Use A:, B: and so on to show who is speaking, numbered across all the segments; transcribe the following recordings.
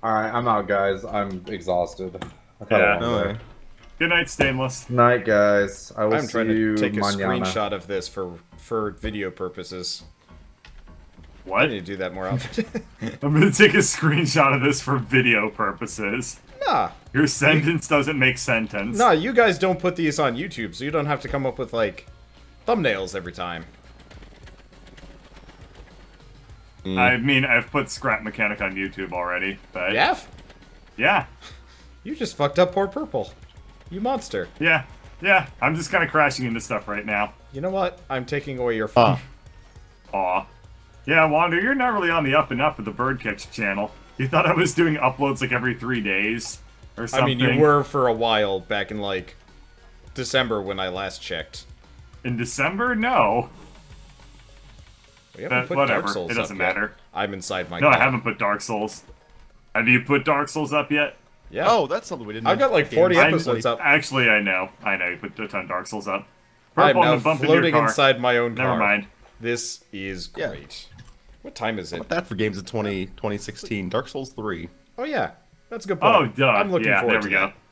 A: Alright, I'm out, guys. I'm exhausted. I've had
B: Yeah.
A: a long day.
B: Good night, Stainless.
A: Night, guys. I will
C: I'm
A: see
C: trying
A: you
C: to take a
A: mañana.
C: screenshot of this for video purposes. I
B: What?
C: need to do that more often.
B: I'm gonna take a screenshot of this for video purposes.
C: Nah.
B: Your sentence doesn't make sentence.
C: Nah, you guys don't put these on YouTube, so you don't have to come up with, like, thumbnails every time.
B: I mean, I've put Scrap Mechanic on YouTube already, but...
C: Yaff?
B: Yeah.
C: You just fucked up poor Purple. You monster.
B: Yeah. Yeah. I'm just kind of crashing into stuff right now.
C: You know what? I'm taking away your phone.
B: Aw. Yeah, Wander, you're not really on the up and up of the Birdcatch channel. You thought I was doing uploads like every 3 days? Or something?
C: I mean, you were for a while back in, like, December when I last checked.
B: In December? No.
C: We haven't put
B: Whatever.
C: Dark Souls
B: It doesn't
C: up yet.
B: matter.
C: I'm inside my
B: No, I
C: car.
B: haven't put Dark Souls. Have you put Dark Souls up yet?
C: Yeah.
D: Oh, that's something we didn't.
C: I've got like 40 episodes up.
B: Actually, I know. I know you put a ton of Dark Souls up.
C: I'm now
B: bump into your
C: floating
B: car.
C: inside my own car.
B: Never mind.
C: This is
D: Yeah.
C: great. What time is it?
D: What that for games of 2016? Dark Souls 3.
C: Oh yeah, that's a good
B: Oh,
C: point.
B: duh.
C: I'm looking
B: yeah,
C: forward
B: there we
C: to
B: go.
C: that.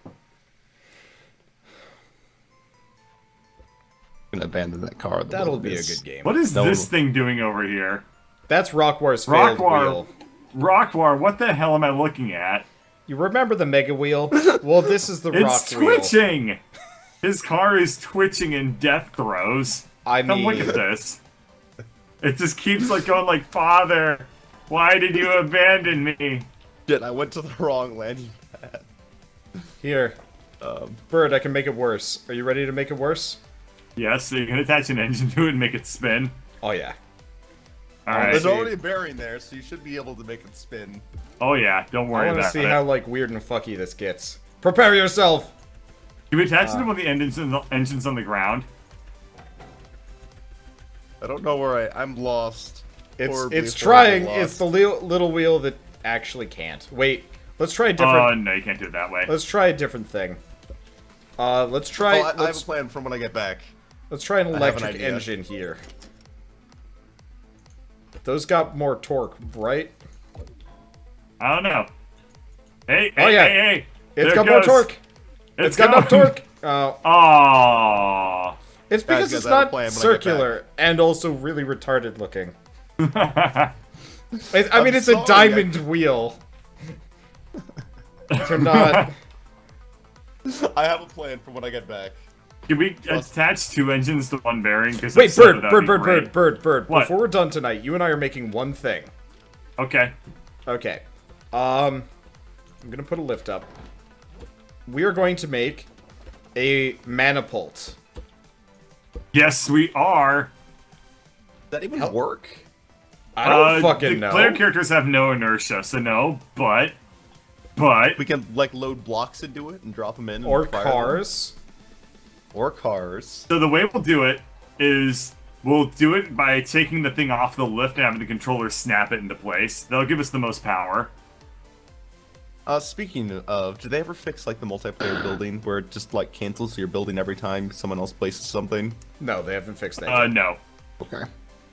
D: I'm gonna abandon that car.
C: That'll be a good game.
B: What is
D: No.
B: this thing doing over here?
C: That's Rockwar's failed wheel.
B: Rockwar, what the hell am I looking at?
C: You remember the Mega Wheel? Well, this is the Rock
B: It's
C: Wheel.
B: twitching! His car is twitching in death throes.
C: I
B: Come
C: mean,
B: look at this. It just keeps like going like, Father, why did you abandon me?
D: Shit, I went to the wrong landing pad.
C: here, Bird, I can make it worse. Are you ready to make it worse?
B: Yes, so you can attach an engine to it and make it spin.
C: Oh yeah.
B: Alright.
D: There's already a bearing there, so you should be able to make it spin.
B: Oh yeah, don't
C: I
B: worry
C: want to
B: about
C: see
B: it.
C: how like weird and fucky this gets. Prepare yourself.
B: Can we attach them with the engines on the ground?
D: I don't know where I'm lost. Horribly,
C: It's
D: horribly
C: trying.
D: lost.
C: It's the little wheel that actually can't. Wait, let's try a
B: Oh,
C: different.
B: no, you can't do it that way.
C: Let's try a different thing. Let's try.
D: Oh, I have a
C: let's,
D: plan from when I get back.
C: let's try an
D: have an
C: electric
D: idea.
C: engine here. Those got more torque, right?
B: I don't know. Hey,
C: Oh,
B: hey,
C: yeah.
B: hey, hey!
C: It's
B: There
C: got
B: it
C: more
B: goes.
C: torque. It's got enough
B: going.
C: torque. Oh,
B: Aww.
C: it's because
D: guys,
C: it's
D: I have a
C: not
D: plan when I get
C: circular and also really retarded looking. I mean,
D: I'm
C: it's a
D: sorry,
C: diamond wheel. So not.
D: I have a plan for when I get back.
B: Can we attach 2 engines to one bearing? Because
C: Wait, Bird.
B: What?
C: Before we're done tonight, you and I are making one thing.
B: Okay.
C: Okay. I'm gonna put a lift up. We are going to make a manipult.
B: Yes, we are.
D: Does that even work?
C: I don't fucking
B: the
C: know.
B: player characters have no inertia, so no, but...
D: We can like load blocks into it and drop them in.
C: Or
D: and fire them.
C: cars.
D: Or cars.
B: So the way we'll do it is we'll do it by taking the thing off the lift and having the controller snap it into place. That'll give us the most power.
D: Speaking of, did they ever fix like the multiplayer building where it just like cancels your building every time someone else places something?
C: No, they haven't fixed that. yet.
B: No.
D: Okay.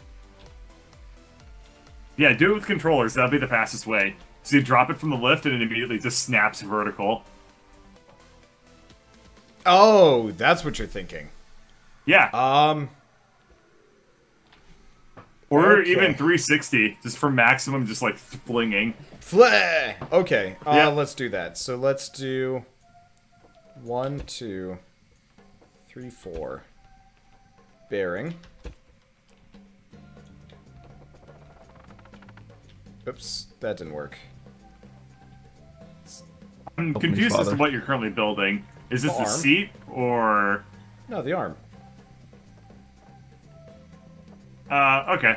B: Yeah, do it with controllers. That'll be the fastest way. So you drop it from the lift and it immediately just snaps vertical.
C: Oh, that's what you're thinking.
B: Yeah. Or
C: okay.
B: even 360, just for maximum, just like flinging.
C: Fleh! Okay,
B: Yeah.
C: let's do that. So let's do 1, 2, 3, 4. Bearing. Oops, that didn't work.
B: I'm
D: Help me,
B: confused as to
D: Father.
B: what you're currently building. Is this the
C: Arm.
B: seat or?
C: No, the arm.
B: Okay.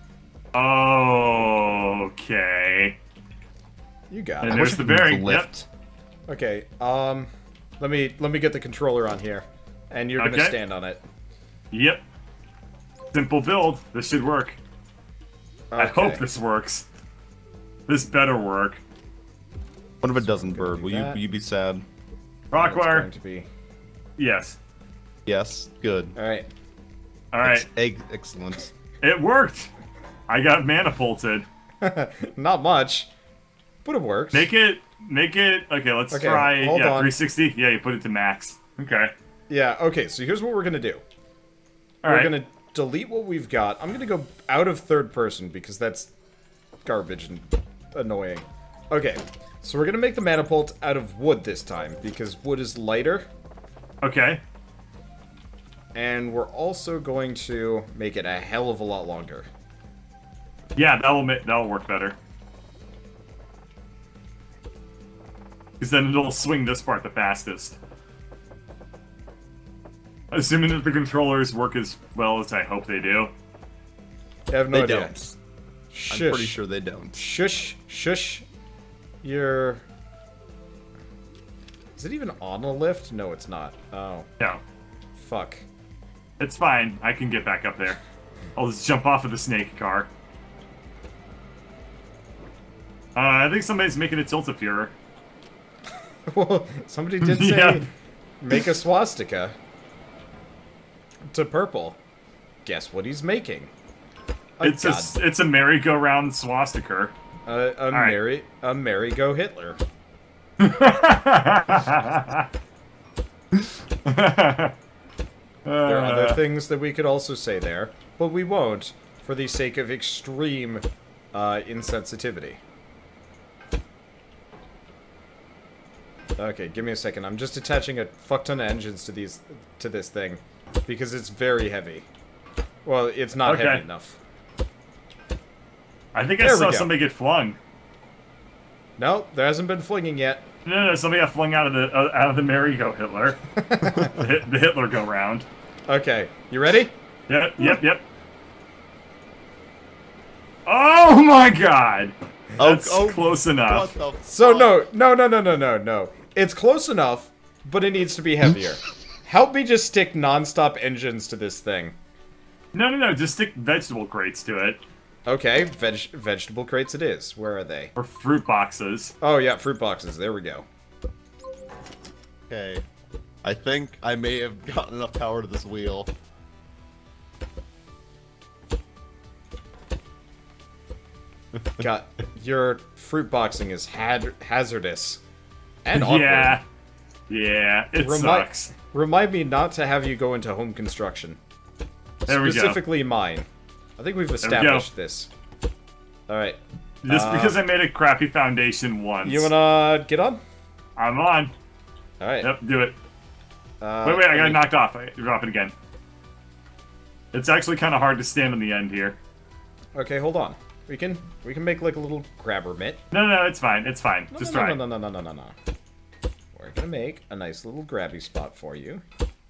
B: Okay.
C: You got
B: And
C: it.
B: there's the bearing. Yep.
D: Lift.
C: Okay, let me get the controller on here. And you're gonna
B: Okay.
C: stand on it.
B: Yep. Simple build. This should work. I
C: Okay.
B: hope this works. This better work.
D: What if it doesn't,
C: gonna
D: Bird?
C: do
D: Will
C: that.
D: you be sad?
C: It's
B: Rockwire.
C: going to be.
B: Yes.
D: Yes. Good.
C: Alright.
B: All right.
D: Excellent.
B: It worked. I got manipulted.
C: Not much. but it works.
B: Make it. Okay, let's try.
C: Hold on.
B: 360. Yeah, you put it to max. Okay.
C: Yeah. Okay. So here's what we're gonna do. We're gonna delete what we've got. I'm gonna go out of third person because that's garbage and annoying. Okay. So we're gonna make the Manapult out of wood this time because wood is lighter.
B: Okay.
C: And we're also going to make it a hell of a lot longer.
B: Yeah, that'll work better. Because then it'll swing this part the fastest. Assuming that the controllers work as well as I hope they do.
C: I have no
D: They
C: idea.
D: don't.
C: Shush.
D: I'm pretty sure they don't.
C: Shush. Shush. You're... Is it even on a lift? No, it's not. Oh.
B: No.
C: Fuck.
B: It's fine. I can get back up there. I'll just jump off of the snake car. I think somebody's making a tilt-a-furor.
C: Well, somebody did say,
B: Yeah.
C: make a swastika. To purple. Guess what he's making?
B: It's a merry-go-round swastika.
C: A merry-go Hitler. There are other things that we could also say there, but we won't, for the sake of extreme insensitivity. Okay, give me a second. I'm just attaching a fuck ton of engines to this thing, because it's very heavy. Well, it's not heavy enough.
B: I think I saw somebody get flung.
C: No, there hasn't been flinging yet.
B: No, somebody got flung out of the merry-go Hitler. the Hitler go round.
C: Okay, you ready?
B: Yep. Oh my god! That's close enough.
C: So no. It's close enough, but it needs to be heavier. Help me just stick non-stop engines to this thing.
B: No, just stick vegetable crates to it.
C: Okay, vegetable crates it is. Where are they?
B: Or fruit boxes.
C: Oh yeah, fruit boxes. There we go.
D: Okay. I think I may have gotten enough power to this wheel.
C: God, your fruit boxing is hazardous. And awkward.
B: Yeah, it sucks.
C: Remind me not to have you go into home construction.
B: There we go.
C: Specifically mine. I think we've established this. Alright.
B: Just because I made a crappy foundation once.
C: You wanna get on?
B: I'm on.
C: Alright.
B: Yep, do it. Wait, I got knocked off. Drop it again. It's actually kind of hard to stand on the end here.
C: Okay, hold on. We can make like a little grabber mitt.
B: No, it's fine. It's fine. Just try.
C: No. We're gonna make a nice little grabby spot for you.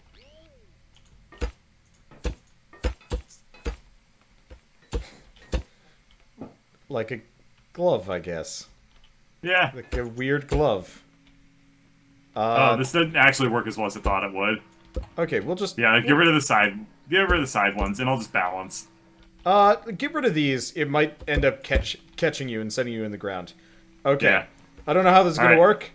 C: Like a glove, I guess.
B: Yeah.
C: Like a weird glove.
B: This didn't actually work as well as I thought it would.
C: Okay, we'll just...
B: Yeah, get rid of the side. Get rid of the side ones, and I'll just balance.
C: Get rid of these. It might end up catching you and sending you in the ground. Okay.
B: Yeah.
C: I don't know how this is gonna work.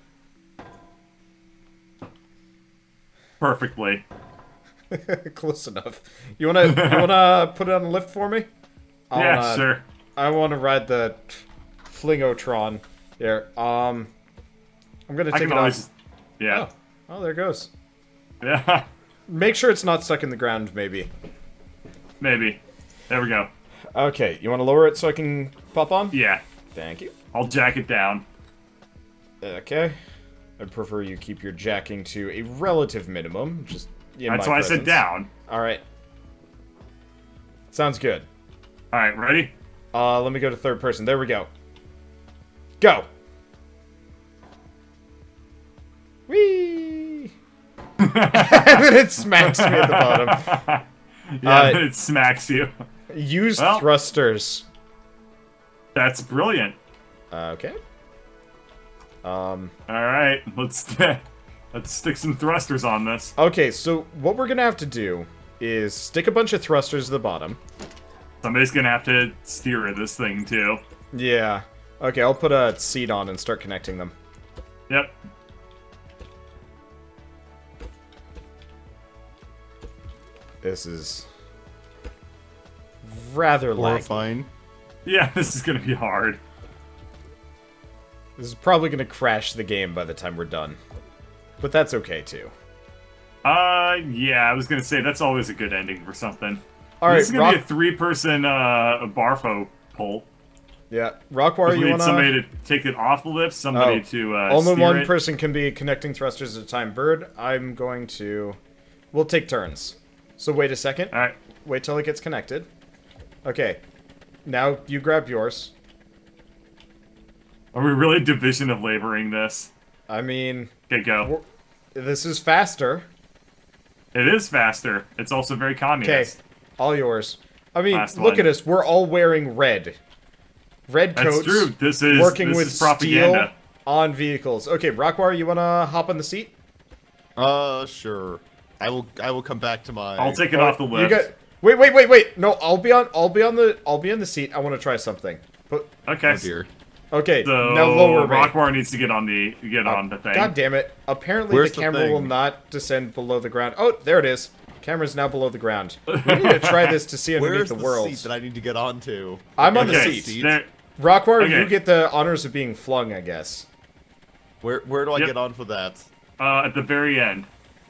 B: Perfectly.
C: Close enough. You wanna put it on the lift for me?
B: Yeah, sure.
C: I wanna ride the Flingotron. Here. I'm gonna take it off.
B: Yeah.
C: Oh, there it goes.
B: Yeah.
C: Make sure it's not stuck in the ground, maybe.
B: Maybe. There we go.
C: Okay, you want to lower it so I can pop on?
B: Yeah.
C: Thank you.
B: I'll jack it down.
C: Okay. I'd prefer you keep your jacking to a relative minimum. Just
B: That's why I said down.
C: Alright. Sounds good.
B: Alright, ready?
C: Let me go to third person. There we go. Go! Whee! And then it smacks me at the bottom.
B: Yeah, it smacks you.
C: Use thrusters.
B: That's brilliant.
C: Okay.
B: Alright, let's stick some thrusters on this.
C: Okay, so what we're gonna have to do is stick a bunch of thrusters at the bottom.
B: Somebody's gonna have to steer this thing, too.
C: Yeah. Okay, I'll put a seat on and start connecting them.
B: Yep.
C: This is rather
D: horrifying.
B: Yeah, this is gonna be hard.
C: This is probably going to crash the game by the time we're done. But that's okay, too.
B: Yeah, I was gonna say, that's always a good ending for something.
C: Alright,
B: this is gonna be a 3-person, Barfo pull.
C: Yeah, Rockwire, you
B: need
C: wanna...
B: somebody to take it off the lift, somebody to,
C: only
B: steer
C: one
B: it.
C: person can be connecting thrusters at a time. Bird, I'm going to... We'll take turns. So wait a second.
B: Alright.
C: Wait till it gets connected. Okay. Now you grab yours.
B: Are we really division of laboring this?
C: I mean...
B: Okay, go.
C: This is faster.
B: It is faster. It's also very communist.
C: Okay, all yours. I mean,
B: Last
C: look
B: one.
C: at us. We're all wearing red. Red coats.
B: That's true. This is
C: working
B: this
C: with
B: is propaganda.
C: steel on vehicles. Okay, Rockwire, you wanna hop on the seat?
D: Sure. I will come back to my...
B: I'll take it off the lift.
C: Wait. No, I'll be on the seat. I want to try something.
B: Okay.
D: Oh dear.
C: Okay,
B: So
C: now lower me.
B: Rockwire needs to get on the thing.
C: God damn it. Apparently
D: Where's
C: the
D: the
C: camera
D: thing?
C: will not descend below the ground. Oh, there it is. Camera's now below the ground. We need to try this to see underneath
D: Where's
C: the
D: the
C: world.
D: seat that I need to get onto?
C: I'm on the
B: Okay,
C: seat.
B: there-
C: Rockwire,
B: Okay.
C: you get the honors of being flung, I guess.
D: Where do I
B: Yep.
D: get on for that?
B: at the very end.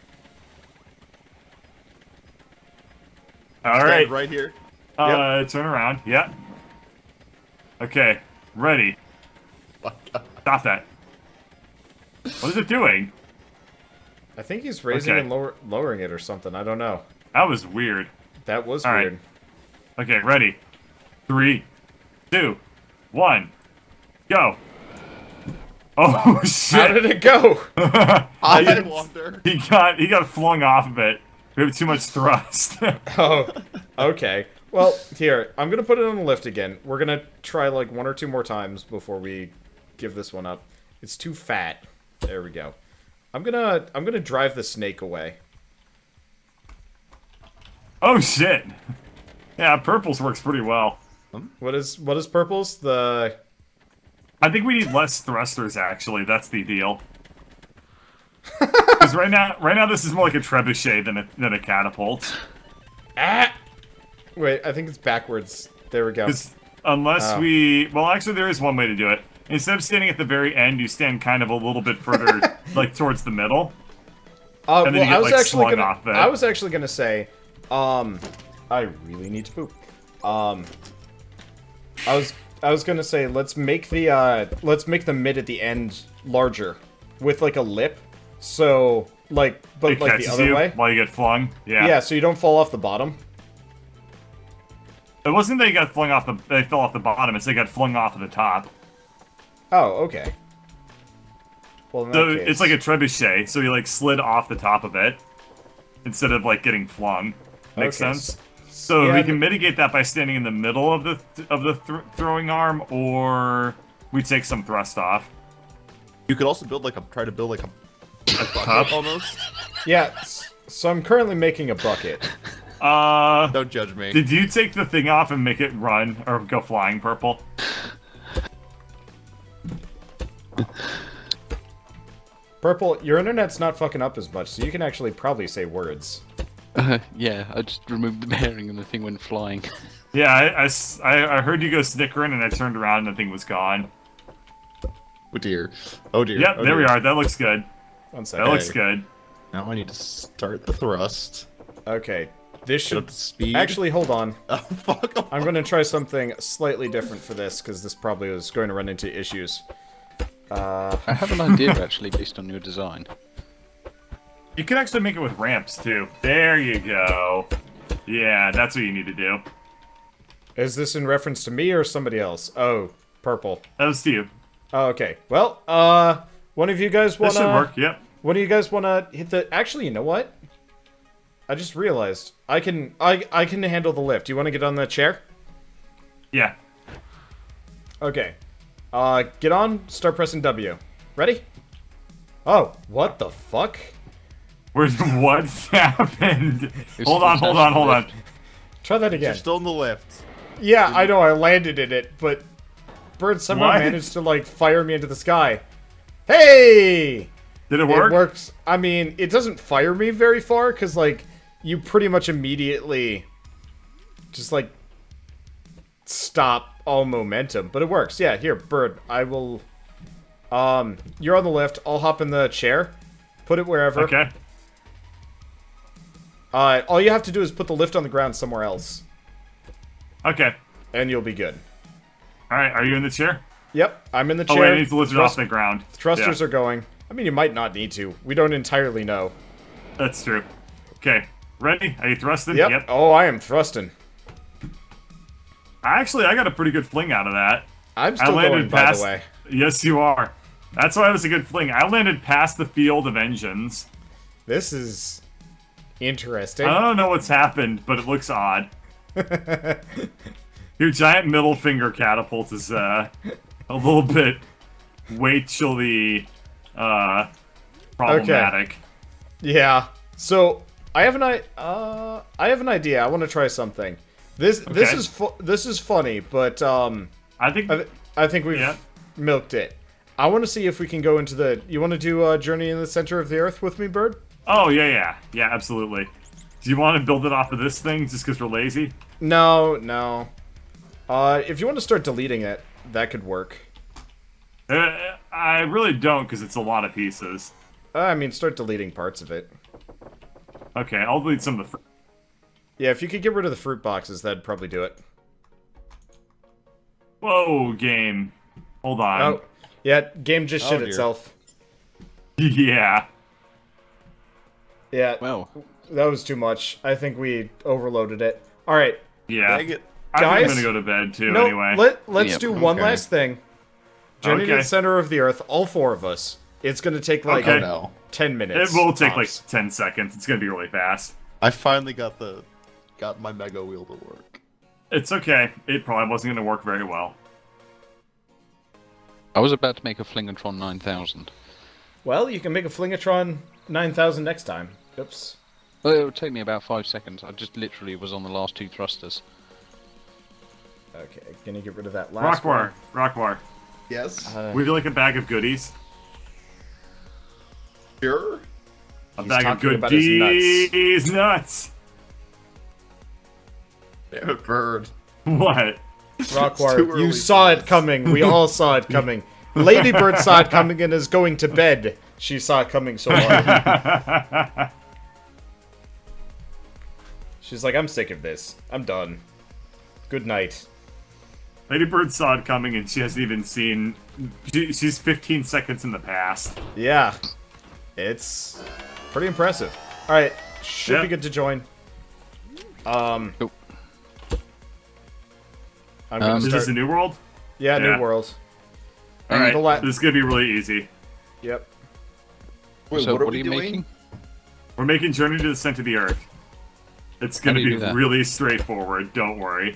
B: All
D: Stand
B: right.
D: right here.
B: Turn around. Yeah. Okay. Ready. Stop that. What is it doing?
C: I think he's raising
B: Okay.
C: and lowering it or something. I don't know.
B: That was weird.
C: That was
B: All right.
C: weird.
B: Okay, ready. 3, 2, 1, go. Oh shit!
C: How did it go?
D: I wonder.
B: He got flung off of it. We have too much thrust.
C: Oh, okay. Well, here, I'm gonna put it on the lift again. We're gonna try like 1 or 2 more times before we give this one up. It's too fat. There we go. I'm gonna drive the snake away.
B: Oh shit! Yeah, purples works pretty well.
C: What is purples? The
B: I think we need less thrusters. Actually, that's the deal. Because right now this is more like a trebuchet than a catapult.
C: Wait, I think it's backwards. There we go.
B: Because unless well, actually, there is one way to do it. Instead of standing at the very end, you stand kind of a little bit further, like towards the middle. And then you get, like, slung off it.
C: I was actually gonna say, I really need to poop. I was gonna say let's make the mid at the end larger with like a lip, so like but
B: It
C: like the
B: catches
C: other
B: you
C: way.
B: while you get flung. Yeah.
C: Yeah, so you don't fall off the bottom.
B: It wasn't they got flung off they fell off the bottom. It's they got flung off of the top.
C: Oh, okay. Well, in that
B: So
C: case-
B: it's like a trebuchet. So you like slid off the top of it instead of like getting flung. Makes
C: Okay,
B: sense. So
C: yeah,
B: we can mitigate that by standing in the middle of the throwing arm, or we take some thrust off.
D: You could also try to build like a
B: Cup?
D: bucket almost.
C: yeah. So I'm currently making a bucket.
D: Don't judge me.
B: Did you take the thing off and make it run or go flying purple?
C: Purple, your internet's not fucking up as much, so you can actually probably say words.
E: Yeah, I just removed the bearing and the thing went flying.
B: Yeah, I heard you go snickering and I turned around and the thing was gone.
D: Oh dear. Oh dear.
B: Yep,
D: Oh
B: there we
D: dear.
B: are. That looks good.
C: One
B: That
C: second.
B: looks good.
D: Now I need to start the thrust.
C: Okay. This
D: Get up
C: should...
D: to speed.
C: Actually, hold on.
D: Oh, fuck off.
C: I'm going to try something slightly different for this, because this probably is going to run into issues.
E: I have an idea actually based on your design.
B: You can actually make it with ramps too. There you go. Yeah, that's what you need to do.
C: Is this in reference to me or somebody else? Oh, purple.
B: That was to you.
C: Oh, okay. Well, one of you guys
B: This
C: wanna...
B: should work. Yep.
C: One of you guys wanna hit the... Actually, you know what? I just realized. I can handle the lift. You wanna get on that chair?
B: Yeah.
C: Okay. Get on, start pressing W. Ready? Oh, what the fuck?
B: Where's what happened?
E: It's
B: Hold on.
C: Try that
D: You're
C: again.
D: still in the lift.
C: Yeah, I know, I landed in it, but Bird somehow
B: What?
C: managed to, like, fire me into the sky. Hey!
B: Did it work?
C: It works. I mean, it doesn't fire me very far, because, like, you pretty much immediately just, like, stop all momentum. But it works. Yeah, here, Bird, I will You're on the lift. I'll hop in the chair. Put it wherever.
B: Okay.
C: All you have to do is put the lift on the ground somewhere else.
B: Okay.
C: And you'll be good.
B: Alright, are you in the chair?
C: Yep, I'm in the chair.
B: Oh, wait, I need to lift it off the ground.
C: Thrusters are going. I mean, you might not need to. We don't entirely know.
B: That's true. Okay. Ready? Are you thrusting?
C: Yep. Oh, I am thrusting.
B: Actually, I got a pretty good fling out of that.
C: I'm still going, by the way.
B: Yes, you are. That's why it was a good fling. I landed past the field of engines.
C: This is interesting.
B: I don't know what's happened, but it looks odd. Your giant middle finger catapult is a little bit Rachel-y problematic.
C: Okay. Yeah. So I have an idea. I want to try something. This is funny, but I think we've milked it. I want to see if we can go into the. You want to do a journey in the center of the Earth with me, Bird?
B: Oh yeah, absolutely. Do you want to build it off of this thing just because we're lazy?
C: No. If you want to start deleting it, that could work.
B: I really don't, because it's a lot of pieces.
C: I mean, start deleting parts of it.
B: Okay, I'll delete some of the fruit.
C: Yeah, if you could get rid of the fruit boxes, that'd probably do it.
B: Whoa, game. Hold on.
C: Oh, yeah, game just shit itself.
B: Yeah.
C: Yeah,
E: well,
C: that was too much. I think we overloaded it. Alright.
B: Yeah.
D: Dang it.
B: I'm gonna go to bed, too, anyway.
C: Let's do one last thing. Journey to the center of the Earth, all four of us. It's gonna take, like, 10 minutes.
B: It will take,
C: tops.
B: like, 10 seconds. It's gonna be really fast.
D: I finally got my mega wheel to work.
B: It's okay. It probably wasn't gonna work very well.
E: I was about to make a Flingatron 9000.
C: Well, you can make a Flingatron 9000 next time. Oops.
E: Well, it would take me about 5 seconds. I just literally was on the last 2 thrusters.
C: Okay, gonna get rid of that last
B: Rockwar.
D: Yes?
B: Would you like a bag of goodies?
D: Sure?
B: A bag of goodies nuts.
D: Damn it, Bird.
B: What?
C: Rockwar, you saw it coming. We all saw it coming. Ladybird saw it coming and is going to bed. She saw it coming so hard. She's like, I'm sick of this. I'm done. Good night.
B: Ladybird saw it coming and she hasn't even seen... She's 15 seconds in the past.
C: Yeah. It's pretty impressive. Alright, should be good to join.
E: Nope.
B: Is this a new world?
C: Yeah, new world.
B: Alright, this is gonna be really easy.
C: Yep.
D: Wait,
E: So,
D: what are
E: what
D: we
E: are you
D: doing?
E: making?
B: We're making Journey to the Center of the Earth. It's gonna be really straightforward, don't worry.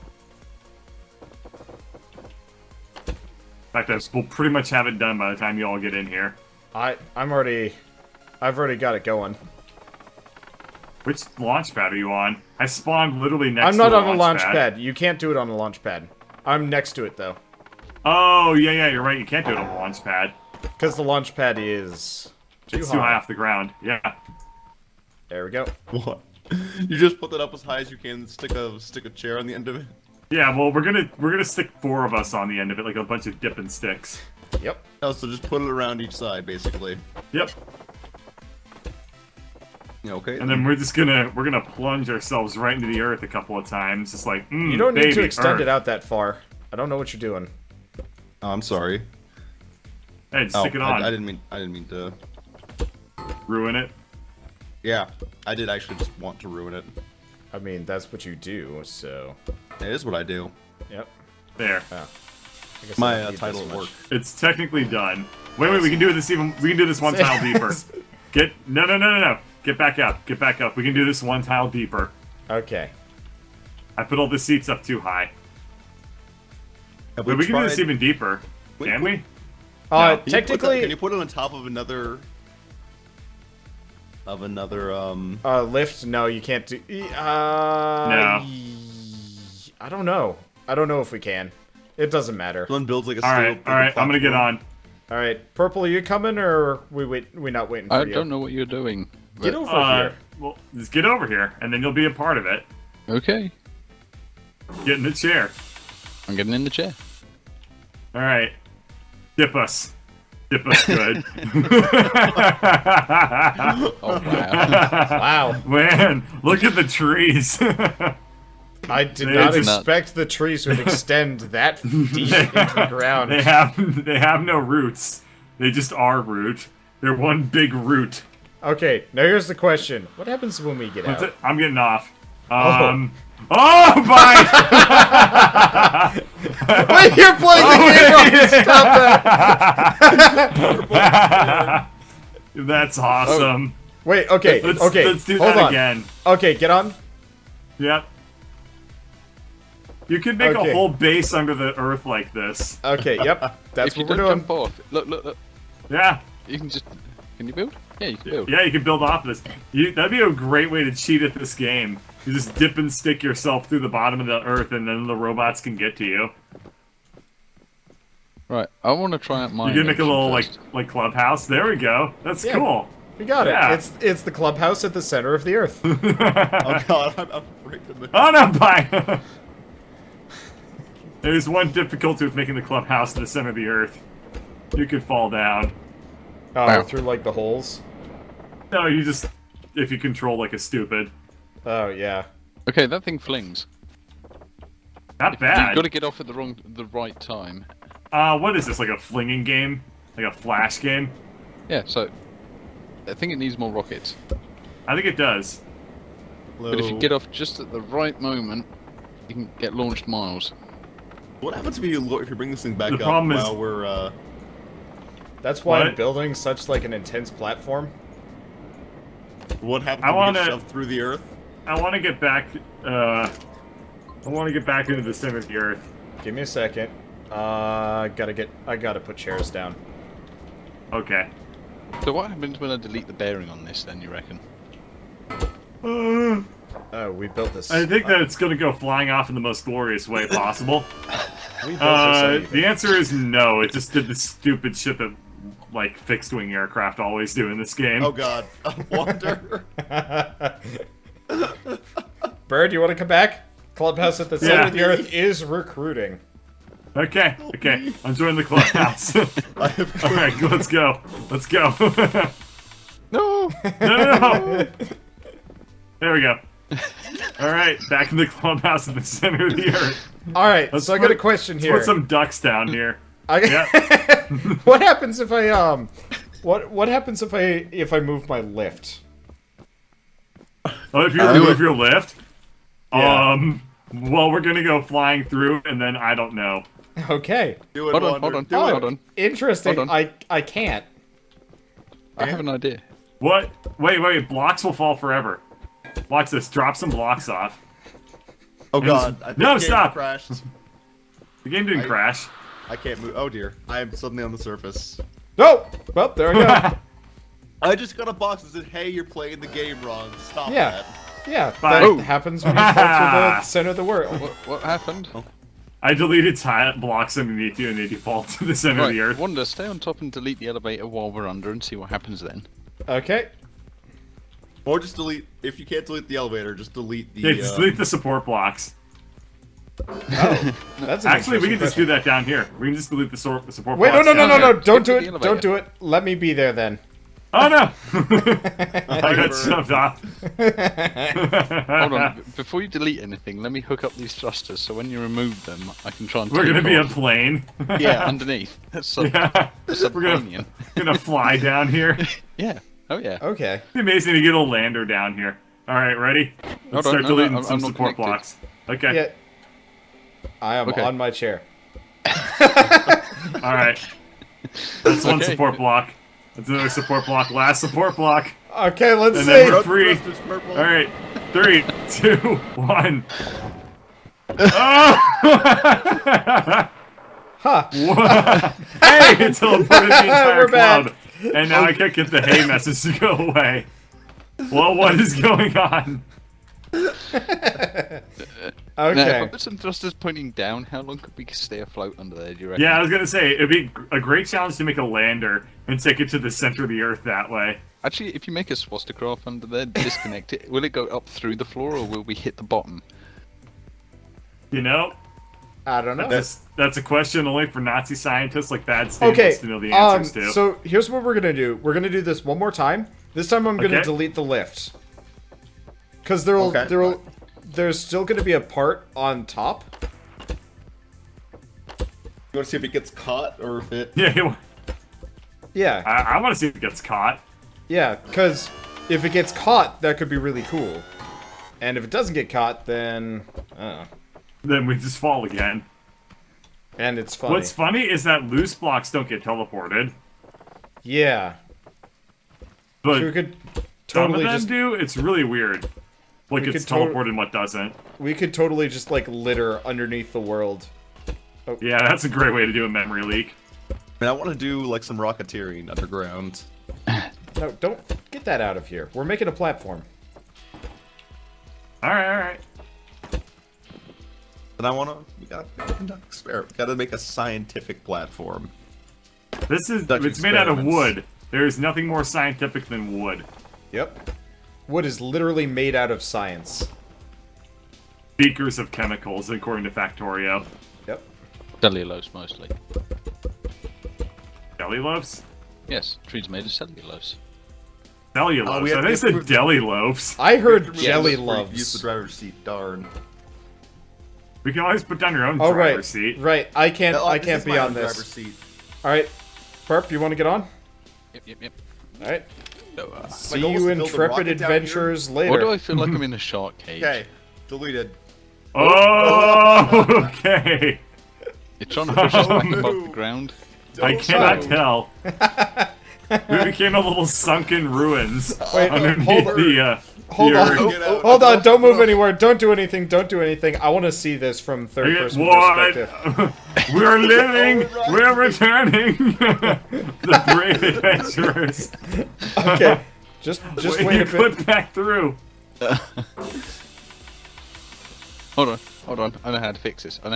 B: In fact, we'll pretty much have it done by the time you all get in here.
C: I've already got it going.
B: Which launch pad are you on? I spawned literally next to
C: I'm
B: the
C: not on a launch
B: pad.
C: pad. You can't do it on a launch pad. I'm next to it, though.
B: Oh, yeah, you're right. You can't do it on the launch pad.
C: Because the launch pad is
B: It's too high off the ground. Yeah.
C: There we go.
D: What? You just put that up as high as you can and stick a chair on the end of it?
B: Yeah, well, we're gonna stick 4 of us on the end of it, like a bunch of dipping sticks.
C: Yep.
D: Oh, so just put it around each side, basically.
B: Yep.
D: Yeah, okay.
B: And then we're gonna plunge ourselves right into the earth a couple of times, just like
C: You don't need to extend
B: earth.
C: it out that far. I don't know what you're doing.
D: Oh, I'm sorry.
B: Hey, stick it on.
D: I didn't mean to
B: Ruin it.
D: Yeah, I did actually just want to ruin it.
C: I mean, that's what you do, so...
D: It is what I do.
C: Yep.
B: There.
C: Oh. I guess I
D: My
C: don't need
D: title
C: this
D: at work.
C: much.
B: It's technically done. Wait, we can do this we can do this one tile deeper. No. Get back up. Get back up. We can do this one tile deeper.
C: Okay.
B: I put all the seats up too high.
D: Have
B: Wait, we can do this
D: tried-
B: even deeper.
D: Wait,
B: Can we?
D: Can you put
C: Technically...
D: can you put it on top of another...
C: lift? No, you can't do...
B: No.
C: I don't know. I don't know if we can. It doesn't matter.
D: One builds like a
B: Alright, I'm gonna get on.
C: Alright, Purple, are you coming, or we not waiting for
E: I
C: you?
E: don't know what you're doing.
C: Get
E: but-
C: over here.
B: Well, just get over here, and then you'll be a part of it.
E: Okay.
B: Get in the chair.
E: I'm getting in the chair.
B: Alright. Dip us. Dip us good.
E: Oh wow.
C: Wow.
B: Man, look at the trees.
C: I did not expect the trees would extend that deep into the ground.
B: They have no roots. They just are root. They're one big root.
C: Okay, now here's the question. What happens when we get out?
B: I'm getting off. Oh, bye!
C: Wait, you're playing the game wrong! Stop that!
B: That's awesome.
C: Wait, okay,
B: Let's do
C: hold
B: that
C: on.
B: again.
C: Okay, get on.
B: Yep. You could make a whole base under the earth like this.
C: Okay, yep. That's
E: If you
C: what we're
E: don't
C: doing.
E: jump off, look.
B: Yeah.
E: You can just. Can you build? Yeah, you can build.
B: Yeah, you can build off this. That'd be a great way to cheat at this game. You just dip and stick yourself through the bottom of the earth, and then the robots can get to you.
E: Right, I want to try out my.
B: You can make a little
E: first.
B: like clubhouse. There we go. That's cool.
C: We got
B: Yeah.
C: it. It's the clubhouse at the center of the earth.
D: Oh god, I'm breaking the...
B: Oh no, bye! There's one difficulty with making the clubhouse in the center of the earth. You could fall down.
C: Oh,
E: Wow.
C: through like the holes.
B: No, you just if you control like a stupid.
C: Oh yeah.
E: Okay, that thing flings.
B: Not
E: You've
B: bad.
E: got to get off at the right time.
B: What is this? Like a flinging game? Like a flash game?
E: Yeah, so I think it needs more rockets.
B: I think it does.
E: But if you get off just at the right moment, you can get launched miles.
D: What happens if you bring this thing back
B: The
D: up
B: problem is-
D: while we're
C: That's why I'm
B: What?
C: building such like an intense platform.
D: what happens
B: I
D: if we
B: wanna-
D: get shoved through the earth?
B: I want to get back. I want to get back into the center of the earth.
C: Give me a second. I gotta put chairs down.
B: Okay.
E: So what happens when I delete the bearing on this then, you reckon?
C: Oh, we built this.
B: I think that it's going to go flying off in the most glorious way possible.
C: We built this anything.
B: The answer is no. It just did the stupid shit that, like, fixed-wing aircraft always do in this game.
D: Oh god, Wander.
C: Bird, you want to come back? Clubhouse at the center
B: Yeah.
C: of the earth is recruiting.
B: Okay, I'm joining the clubhouse. Alright, let's go. Let's go.
E: No!
B: No. There we go. Alright, back in the clubhouse at the center of the earth.
C: All right,
B: Let's
C: so I got a
B: put-
C: question
B: Let's
C: here.
B: put some ducks down here.
C: Yeah. What happens if I What happens if I move my lift?
B: Oh, if you remove your lift?
C: Yeah.
B: Well, we're gonna go flying through, and then I don't know.
C: Okay.
D: Do it,
E: Hold on,
D: Wander.
E: hold on,
D: Do it.
E: hold on.
C: Interesting.
E: Hold on.
C: I can't.
E: I have an idea.
B: What? Wait, blocks will fall forever. Watch this, drop some blocks off.
D: Oh god, I think
B: No,
D: the game
B: stop.
D: crashed.
B: The game didn't crash.
D: I can't move. Oh dear, I am suddenly on the surface.
C: No! Well, there we go.
D: I just got a box that said, "Hey, you're playing the game wrong. Stop
C: Yeah.
D: that."
C: Yeah,
B: Bye.
C: that
B: Oh.
C: happens when you fall through the center of the world.
E: What happened?
B: I deleted blocks underneath you, and they default to the center of the earth.
E: Wander, stay on top and delete the elevator while we're under and see what happens then.
C: Okay.
D: Or just delete. If you can't delete the elevator, just delete the.
B: Yeah, just delete the support blocks.
C: Oh, that's an
B: Actually, we can
C: interesting
B: just do that down here. We can just delete the support
C: Wait,
B: blocks.
C: no!
B: down here.
C: Don't do
E: Skip
C: it!
E: the
C: Don't
E: elevator.
C: do it! Let me be there then.
B: Oh no! I got shoved off.
E: Hold on, before you delete anything, let me hook up these thrusters so when you remove them, I can try and
B: We're
E: take
B: gonna be a
E: off.
B: plane.
E: Yeah, underneath. That's
B: Yeah. We're
E: subterranean.
B: gonna fly down here. It'd
E: Yeah. Oh yeah.
C: Okay.
B: be amazing to get a lander down here. Alright, ready? Let's
E: Hold on,
B: start
E: no,
B: deleting
E: I'm
B: some
E: not
B: support
E: connected.
B: blocks. Okay.
C: Yeah. I am
E: Okay.
C: on my chair.
B: Alright. That's one
E: Okay.
B: support block. That's another support block. Last support block.
C: Okay, let's
B: And
C: see.
B: then we're free.
D: Thrusters purple.
B: Alright. 3, 2, 1. Oh!
C: Huh.
B: Hey! It teleported the entire
C: We're back.
B: club. And now I can't get the hey message to go away. Well, what is going on?
C: Okay.
E: Now, if I put some thrusters pointing down, how long could we stay afloat under there, do you reckon?
B: Yeah, I was gonna say, it'd be a great challenge to make a lander and take it to the center of the earth that way.
E: Actually, if you make a swastika under there, disconnect it, will it go up through the floor or will we hit the bottom?
B: You know?
C: I don't know.
B: That's a question only for Nazi scientists like Bad Stan wants to know the answers to.
C: So here's what we're gonna do. We're gonna do this one more time. This time I'm gonna delete the lift. Because there's still gonna be a part on top.
D: You want to see if it gets caught or if it...
C: Yeah.
B: I want to see if it gets caught.
C: Yeah, because if it gets caught, that could be really cool. And if it doesn't get caught, then...
B: Then we just fall again.
C: And it's funny.
B: What's funny is that loose blocks don't get teleported.
C: Yeah.
B: But
C: so we could
B: some
C: totally
B: of them do. It's really weird. Like it's teleported and what doesn't.
C: We could totally just, like, litter underneath the world.
B: Oh. Yeah, that's a great way to do a memory leak.
D: I want to do, like, some rocketeering underground.
C: No, don't get that out of here. We're making a platform.
B: Alright.
D: And I want to... We gotta conduct experiment. Gotta make a scientific platform.
B: It's made out of wood. There is nothing more scientific than wood.
C: Yep. Wood is literally made out of science.
B: Beakers of chemicals, according to Factorio.
C: Yep.
E: Cellulose, mostly.
B: Cellulose?
E: Yes, trees made of cellulose.
B: Cellulose? I think said deli loaves.
C: I heard jelly loaves.
D: Use the driver's seat, darn.
B: We can always put down your own driver's seat.
C: Right, I can't be on this.
D: Driver's seat.
C: Alright. Burp, you want to get on?
E: Yep.
C: Alright.
E: So,
C: see you intrepid adventurers later.
E: Why do I feel like I'm in a shark cage?
D: Okay, deleted.
B: Oh, okay.
E: You're trying to push us back above the ground?
B: I cannot tell. We became a little sunken ruins underneath the
C: Hold on, don't move anywhere, don't do anything, I want to see this from third-person perspective.
B: We're living, we're returning! The brave adventurers.
C: Okay, just wait a bit.
B: Put back through.
E: Hold on, I know how to fix this,